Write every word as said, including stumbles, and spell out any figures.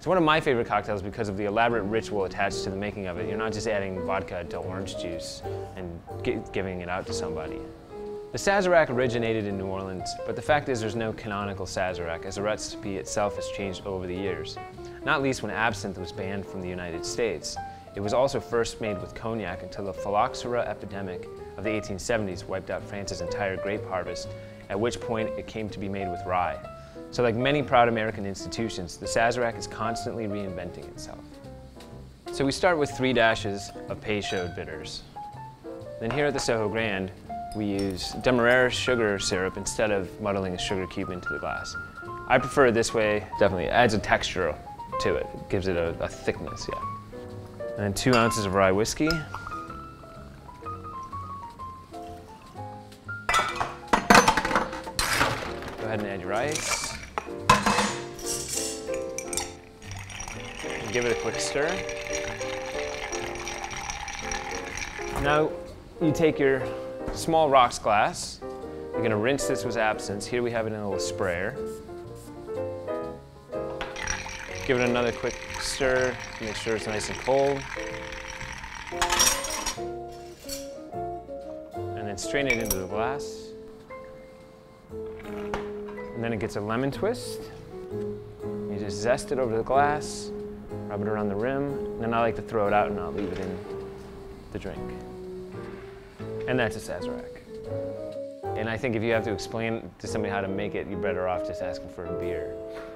It's one of my favorite cocktails because of the elaborate ritual attached to the making of it. You're not just adding vodka to orange juice and giving it out to somebody. The Sazerac originated in New Orleans, but the fact is there's no canonical Sazerac, as the recipe itself has changed over the years, not least when absinthe was banned from the United States. It was also first made with cognac until the phylloxera epidemic of the eighteen seventies wiped out France's entire grape harvest, at which point it came to be made with rye. So like many proud American institutions, the Sazerac is constantly reinventing itself. So we start with three dashes of Peychaud bitters. Then here at the Soho Grand, we use Demerara sugar syrup instead of muddling a sugar cube into the glass. I prefer it this way. Definitely adds a texture to it. It gives it a, a thickness, yeah. And then two ounces of rye whiskey. Go ahead and add your ice. And give it a quick stir. Now you take your small rocks glass. You're gonna rinse this with absinthe. Here we have it in a little sprayer. Give it another quick stir, make sure it's nice and cold. And then strain it into the glass. And then it gets a lemon twist. You just zest it over the glass, rub it around the rim, and then I like to throw it out and not leave it in the drink. And that's a Sazerac. And I think if you have to explain to somebody how to make it, you're better off just asking for a beer.